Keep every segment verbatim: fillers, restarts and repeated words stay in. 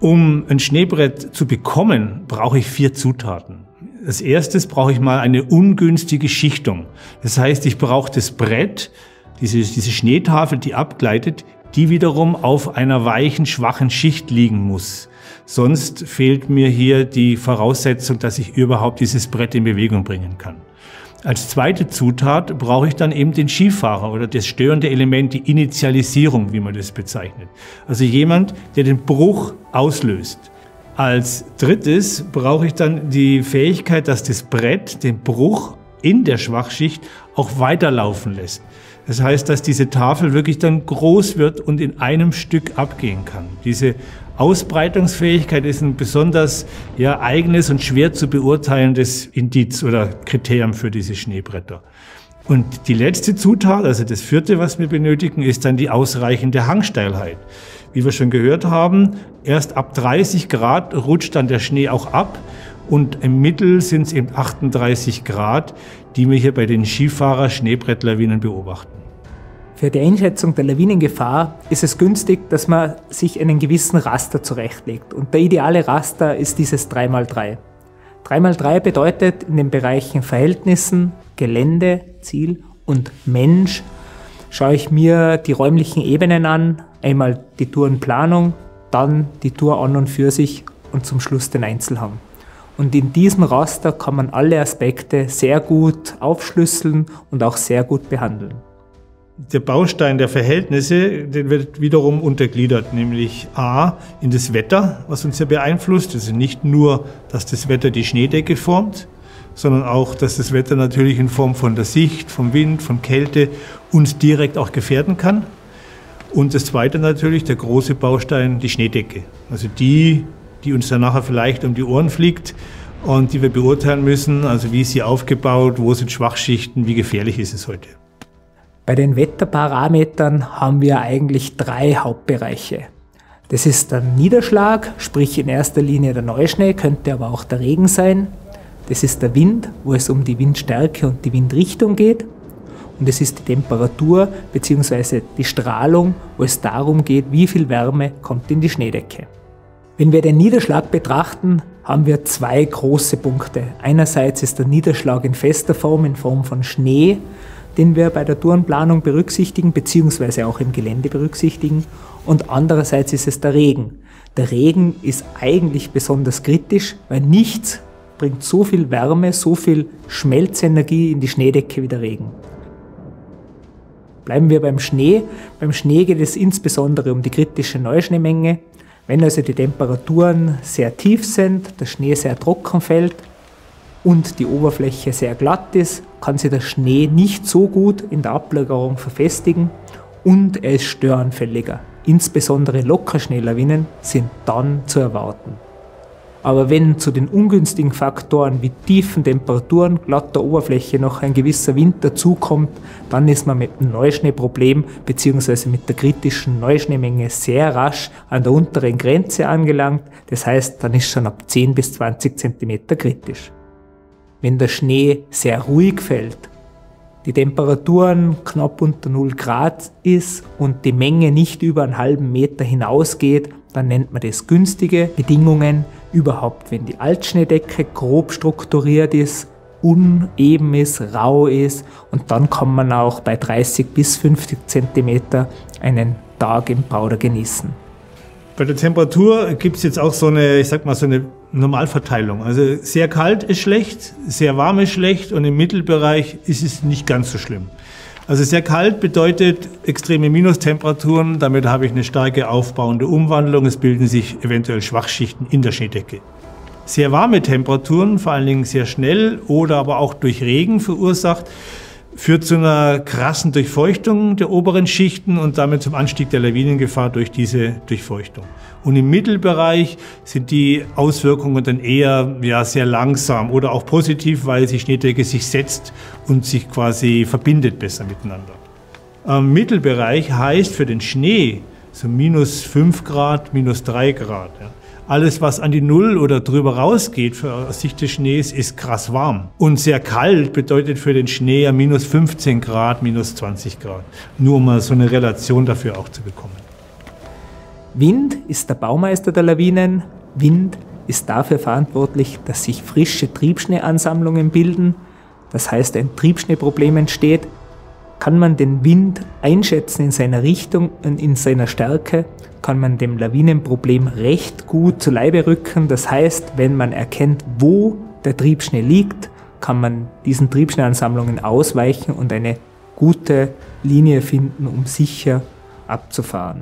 Um ein Schneebrett zu bekommen, brauche ich vier Zutaten. Als erstes brauche ich mal eine ungünstige Schichtung. Das heißt, ich brauche das Brett, diese, diese Schneetafel, die abgleitet, die wiederum auf einer weichen, schwachen Schicht liegen muss. Sonst fehlt mir hier die Voraussetzung, dass ich überhaupt dieses Brett in Bewegung bringen kann. Als zweite Zutat brauche ich dann eben den Skifahrer oder das störende Element, die Initialisierung, wie man das bezeichnet. Also jemand, der den Bruch auslöst. Als drittes brauche ich dann die Fähigkeit, dass das Brett den Bruch in der Schwachschicht auch weiterlaufen lässt. Das heißt, dass diese Tafel wirklich dann groß wird und in einem Stück abgehen kann. Diese Ausbreitungsfähigkeit ist ein besonders ja, eigenes und schwer zu beurteilendes Indiz oder Kriterium für diese Schneebretter. Und die letzte Zutat, also das vierte, was wir benötigen, ist dann die ausreichende Hangsteilheit. Wie wir schon gehört haben, erst ab dreißig Grad rutscht dann der Schnee auch ab und im Mittel sind es eben achtunddreißig Grad, die wir hier bei den Skifahrer-Schneebrettlawinen beobachten. Für die Einschätzung der Lawinengefahr ist es günstig, dass man sich einen gewissen Raster zurechtlegt. Und der ideale Raster ist dieses drei mal drei. drei mal drei bedeutet in den Bereichen Verhältnissen, Gelände, Ziel und Mensch schaue ich mir die räumlichen Ebenen an, einmal die Tourenplanung, dann die Tour an und für sich und zum Schluss den Einzelhang. Und in diesem Raster kann man alle Aspekte sehr gut aufschlüsseln und auch sehr gut behandeln. Der Baustein der Verhältnisse, den wird wiederum untergliedert, nämlich A in das Wetter, was uns ja beeinflusst. Also nicht nur, dass das Wetter die Schneedecke formt, sondern auch, dass das Wetter natürlich in Form von der Sicht, vom Wind, von Kälte uns direkt auch gefährden kann. Und das zweite natürlich, der große Baustein, die Schneedecke. Also die, die uns dann nachher vielleicht um die Ohren fliegt und die wir beurteilen müssen, also wie ist sie aufgebaut, wo sind Schwachschichten, wie gefährlich ist es heute. Bei den Wetterparametern haben wir eigentlich drei Hauptbereiche. Das ist der Niederschlag, sprich in erster Linie der Neuschnee, könnte aber auch der Regen sein. Das ist der Wind, wo es um die Windstärke und die Windrichtung geht. Und es ist die Temperatur bzw. die Strahlung, wo es darum geht, wie viel Wärme kommt in die Schneedecke. Wenn wir den Niederschlag betrachten, haben wir zwei große Punkte. Einerseits ist der Niederschlag in fester Form, in Form von Schnee, den wir bei der Tourenplanung berücksichtigen, beziehungsweise auch im Gelände berücksichtigen. Und andererseits ist es der Regen. Der Regen ist eigentlich besonders kritisch, weil nichts bringt so viel Wärme, so viel Schmelzenergie in die Schneedecke wie der Regen. Bleiben wir beim Schnee. Beim Schnee geht es insbesondere um die kritische Neuschneemenge. Wenn also die Temperaturen sehr tief sind, der Schnee sehr trocken fällt, und die Oberfläche sehr glatt ist, kann sich der Schnee nicht so gut in der Ablagerung verfestigen und er ist störanfälliger. Insbesondere Lockerschneelawinen sind dann zu erwarten. Aber wenn zu den ungünstigen Faktoren wie tiefen Temperaturen, glatter Oberfläche noch ein gewisser Wind dazukommt, dann ist man mit dem Neuschneeproblem bzw. mit der kritischen Neuschneemenge sehr rasch an der unteren Grenze angelangt. Das heißt, dann ist schon ab zehn bis zwanzig Zentimeter kritisch. Wenn der Schnee sehr ruhig fällt, die Temperaturen knapp unter null Grad ist und die Menge nicht über einen halben Meter hinausgeht, dann nennt man das günstige Bedingungen. Überhaupt, wenn die Altschneedecke grob strukturiert ist, uneben ist, rau ist und dann kann man auch bei dreißig bis fünfzig Zentimeter einen Tag im Powder genießen. Bei der Temperatur gibt es jetzt auch so eine, ich sag mal, so eine Normalverteilung. Also sehr kalt ist schlecht, sehr warm ist schlecht und im Mittelbereich ist es nicht ganz so schlimm. Also sehr kalt bedeutet extreme Minustemperaturen, damit habe ich eine starke aufbauende Umwandlung, es bilden sich eventuell Schwachschichten in der Schneedecke. Sehr warme Temperaturen, vor allen Dingen sehr schnell oder aber auch durch Regen verursacht, führt zu einer krassen Durchfeuchtung der oberen Schichten und damit zum Anstieg der Lawinengefahr durch diese Durchfeuchtung. Und im Mittelbereich sind die Auswirkungen dann eher ja, sehr langsam oder auch positiv, weil die Schneedecke sich setzt und sich quasi verbindet besser miteinander. Am Mittelbereich heißt für den Schnee so minus fünf Grad, minus drei Grad. Ja. Alles, was an die Null oder drüber rausgeht für, aus Sicht des Schnees, ist krass warm. Und sehr kalt bedeutet für den Schnee ja minus fünfzehn Grad, minus zwanzig Grad. Nur um mal so eine Relation dafür auch zu bekommen. Wind ist der Baumeister der Lawinen. Wind ist dafür verantwortlich, dass sich frische Triebschneeansammlungen bilden. Das heißt, ein Triebschneeproblem entsteht. Kann man den Wind einschätzen in seiner Richtung und in seiner Stärke, kann man dem Lawinenproblem recht gut zu Leibe rücken. Das heißt, wenn man erkennt, wo der Triebschnee liegt, kann man diesen Triebschneeansammlungen ausweichen und eine gute Linie finden, um sicher abzufahren.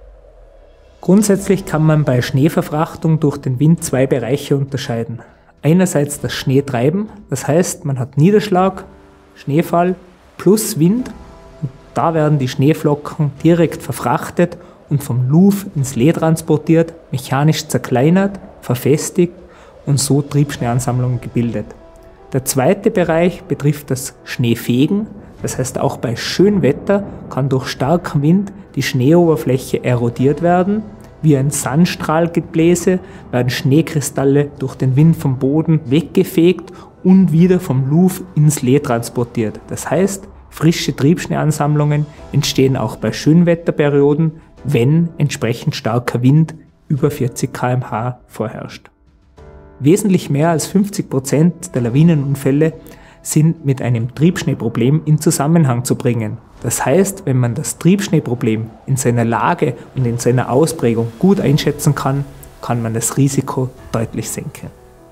Grundsätzlich kann man bei Schneeverfrachtung durch den Wind zwei Bereiche unterscheiden. Einerseits das Schneetreiben, das heißt, man hat Niederschlag, Schneefall plus Wind und da werden die Schneeflocken direkt verfrachtet und vom Luv ins Lee transportiert, mechanisch zerkleinert, verfestigt und so Triebschneeansammlungen gebildet. Der zweite Bereich betrifft das Schneefegen, das heißt auch bei schönem Wetter kann durch starken Wind die Schneeoberfläche erodiert werden. Wie ein Sandstrahlgebläse werden Schneekristalle durch den Wind vom Boden weggefegt und wieder vom Luv ins Lee transportiert. Das heißt, frische Triebschneeansammlungen entstehen auch bei Schönwetterperioden, wenn entsprechend starker Wind über vierzig Kilometer pro Stunde vorherrscht. Wesentlich mehr als fünfzig Prozent der Lawinenunfälle sind mit einem Triebschneeproblem in Zusammenhang zu bringen. Das heißt, wenn man das Triebschneeproblem in seiner Lage und in seiner Ausprägung gut einschätzen kann, kann man das Risiko deutlich senken.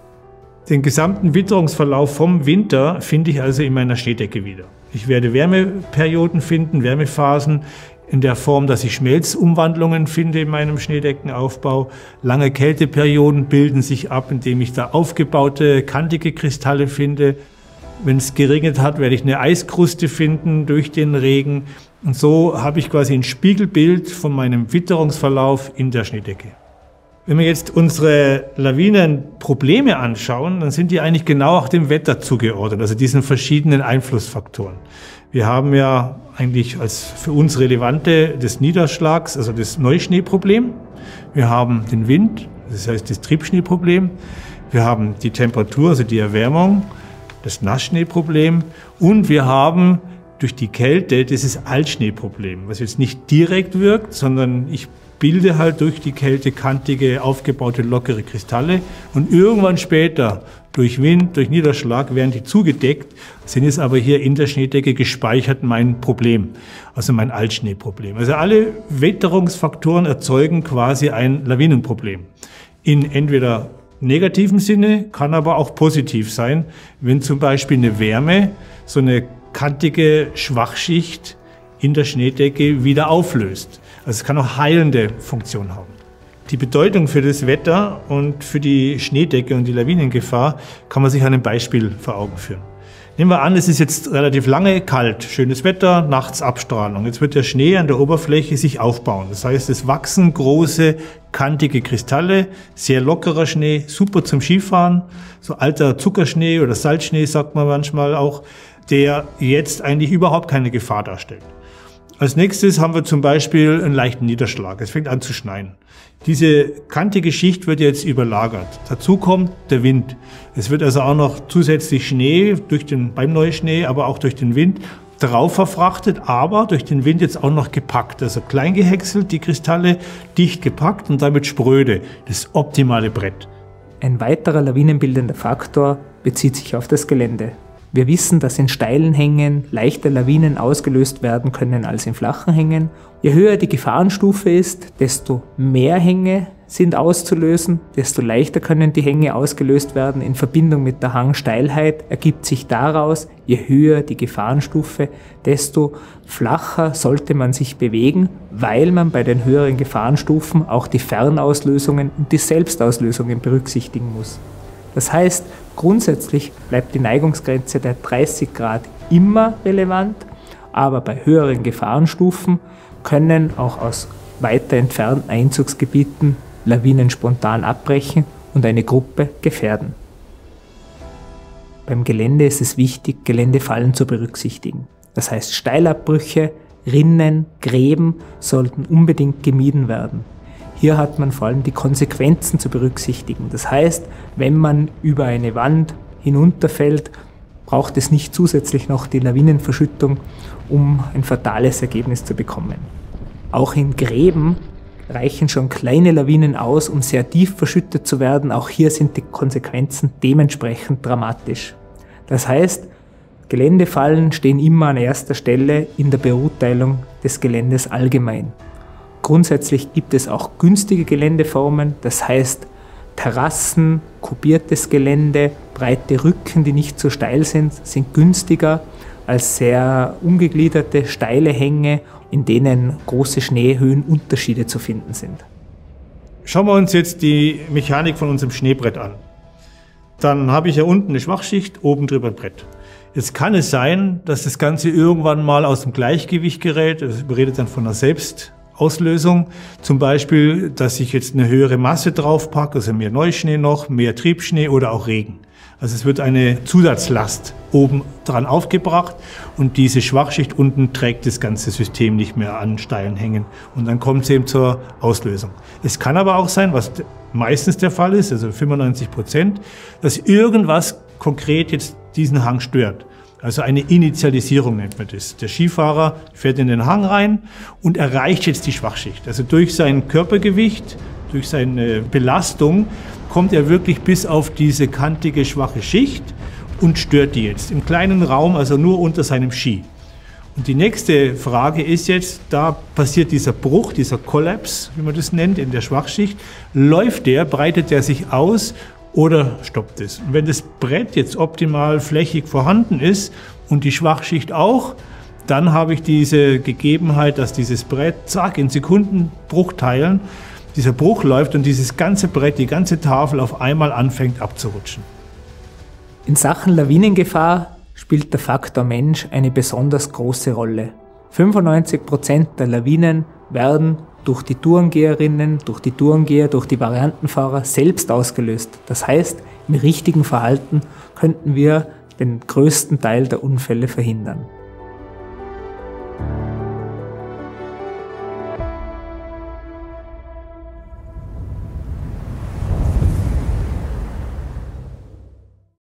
Den gesamten Witterungsverlauf vom Winter finde ich also in meiner Schneedecke wieder. Ich werde Wärmeperioden finden, Wärmephasen in der Form, dass ich Schmelzumwandlungen finde in meinem Schneedeckenaufbau. Lange Kälteperioden bilden sich ab, indem ich da aufgebaute, kantige Kristalle finde. Wenn es geregnet hat, werde ich eine Eiskruste finden durch den Regen. Und so habe ich quasi ein Spiegelbild von meinem Witterungsverlauf in der Schneedecke. Wenn wir jetzt unsere Lawinenprobleme anschauen, dann sind die eigentlich genau auch dem Wetter zugeordnet, also diesen verschiedenen Einflussfaktoren. Wir haben ja eigentlich als für uns relevante des Niederschlags, also das Neuschneeproblem. Wir haben den Wind, das heißt das Triebschneeproblem. Wir haben die Temperatur, also die Erwärmung, das Nassschneeproblem. Und wir haben durch die Kälte dieses Altschneeproblem, was jetzt nicht direkt wirkt, sondern ich bilde halt durch die Kälte kantige, aufgebaute, lockere Kristalle und irgendwann später durch Wind, durch Niederschlag werden die zugedeckt, sind es aber hier in der Schneedecke gespeichert mein Problem, also mein Altschneeproblem. Also alle Witterungsfaktoren erzeugen quasi ein Lawinenproblem. In entweder negativen Sinne, kann aber auch positiv sein, wenn zum Beispiel eine Wärme so eine kantige Schwachschicht in der Schneedecke wieder auflöst. Also es kann auch heilende Funktion haben. Die Bedeutung für das Wetter und für die Schneedecke und die Lawinengefahr kann man sich an einem Beispiel vor Augen führen. Nehmen wir an, es ist jetzt relativ lange kalt, schönes Wetter, nachts Abstrahlung. Jetzt wird der Schnee an der Oberfläche sich aufbauen. Das heißt, es wachsen große, kantige Kristalle, sehr lockerer Schnee, super zum Skifahren, so alter Zuckerschnee oder Salzschnee sagt man manchmal auch, der jetzt eigentlich überhaupt keine Gefahr darstellt. Als nächstes haben wir zum Beispiel einen leichten Niederschlag. Es fängt an zu schneien. Diese kantige Schicht wird jetzt überlagert. Dazu kommt der Wind. Es wird also auch noch zusätzlich Schnee durch den, beim Neuschnee, aber auch durch den Wind drauf verfrachtet, aber durch den Wind jetzt auch noch gepackt. Also klein gehäckselt, die Kristalle dicht gepackt und damit spröde. Das optimale Brett. Ein weiterer lawinenbildender Faktor bezieht sich auf das Gelände. Wir wissen, dass in steilen Hängen leichter Lawinen ausgelöst werden können als in flachen Hängen. Je höher die Gefahrenstufe ist, desto mehr Hänge sind auszulösen, desto leichter können die Hänge ausgelöst werden. In Verbindung mit der Hangsteilheit ergibt sich daraus, je höher die Gefahrenstufe, desto flacher sollte man sich bewegen, weil man bei den höheren Gefahrenstufen auch die Fernauslösungen und die Selbstauslösungen berücksichtigen muss. Das heißt, grundsätzlich bleibt die Neigungsgrenze der dreißig Grad immer relevant, aber bei höheren Gefahrenstufen können auch aus weiter entfernten Einzugsgebieten Lawinen spontan abbrechen und eine Gruppe gefährden. Beim Gelände ist es wichtig, Geländefallen zu berücksichtigen. Das heißt, Steilabbrüche, Rinnen, Gräben sollten unbedingt gemieden werden. Hier hat man vor allem die Konsequenzen zu berücksichtigen. Das heißt, wenn man über eine Wand hinunterfällt, braucht es nicht zusätzlich noch die Lawinenverschüttung, um ein fatales Ergebnis zu bekommen. Auch in Gräben reichen schon kleine Lawinen aus, um sehr tief verschüttet zu werden. Auch hier sind die Konsequenzen dementsprechend dramatisch. Das heißt, Geländefallen stehen immer an erster Stelle in der Beurteilung des Geländes allgemein. Grundsätzlich gibt es auch günstige Geländeformen, das heißt Terrassen, kubiertes Gelände, breite Rücken, die nicht so steil sind, sind günstiger als sehr ungegliederte, steile Hänge, in denen große Schneehöhenunterschiede zu finden sind. Schauen wir uns jetzt die Mechanik von unserem Schneebrett an. Dann habe ich ja unten eine Schwachschicht, oben drüber ein Brett. Jetzt kann es sein, dass das Ganze irgendwann mal aus dem Gleichgewicht gerät. Also wir reden dann von einer Selbstauslösung. Zum Beispiel, dass ich jetzt eine höhere Masse drauf packe, also mehr Neuschnee noch, mehr Triebschnee oder auch Regen. Also es wird eine Zusatzlast oben dran aufgebracht und diese Schwachschicht unten trägt das ganze System nicht mehr an steilen Hängen und dann kommt es eben zur Auslösung. Es kann aber auch sein, was meistens der Fall ist, also fünfundneunzig Prozent, dass irgendwas konkret jetzt diesen Hang stört. Also eine Initialisierung nennt man das. Der Skifahrer fährt in den Hang rein und erreicht jetzt die Schwachschicht. Also durch sein Körpergewicht, durch seine Belastung kommt er wirklich bis auf diese kantige, schwache Schicht und stört die jetzt im kleinen Raum, also nur unter seinem Ski. Und die nächste Frage ist jetzt, da passiert dieser Bruch, dieser Kollaps, wie man das nennt, in der Schwachschicht. Läuft der, breitet der sich aus oder stoppt es? Und wenn das Brett jetzt optimal flächig vorhanden ist und die Schwachschicht auch, dann habe ich diese Gegebenheit, dass dieses Brett, zack, in Sekundenbruchteilen, dieser Bruch läuft und dieses ganze Brett, die ganze Tafel auf einmal anfängt abzurutschen. In Sachen Lawinengefahr spielt der Faktor Mensch eine besonders große Rolle. fünfundneunzig Prozent der Lawinen werden durch die Tourengeherinnen, durch die Tourengeher, durch die Variantenfahrer selbst ausgelöst. Das heißt, im richtigen Verhalten könnten wir den größten Teil der Unfälle verhindern.